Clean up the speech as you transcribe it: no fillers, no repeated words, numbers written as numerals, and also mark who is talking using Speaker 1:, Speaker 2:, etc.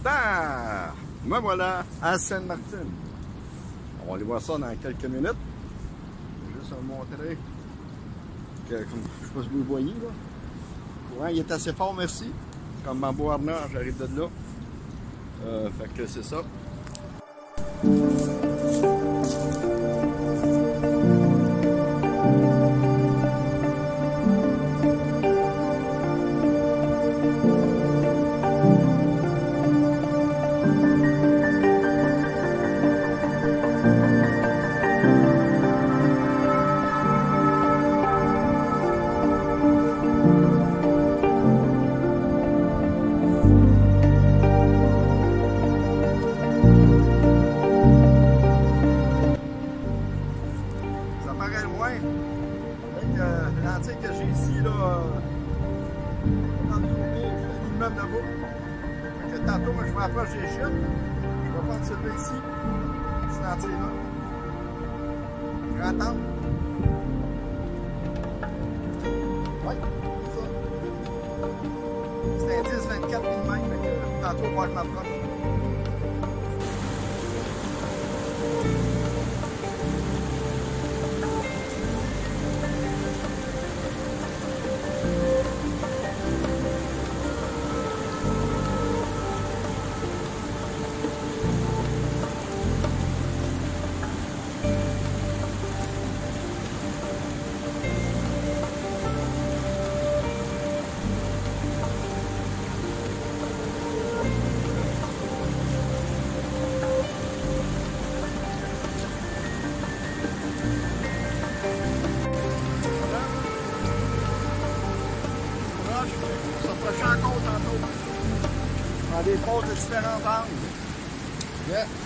Speaker 1: temps! Me voilà à Sainte-Martine. On va aller voir ça dans quelques minutes. Je vais juste vous montrer que, comme, je sais pas si vous le voyez, là. Le courant il est assez fort, merci. Comme ma beau harneur, j'arrive de là. Fait que c'est ça. L'antique que j'ai ici, là, dans l'immeuble là-bas. Tantôt, moi, je me rapproche des chutes. Je vais prendre celui-là ici. C'est l'entier-là. Grand angle. Oui, c'est ça. C'est un 10-24 mm. Tantôt, moi, je m'approche. Encore tantôt. Dans des poses de différents angles. Yeah.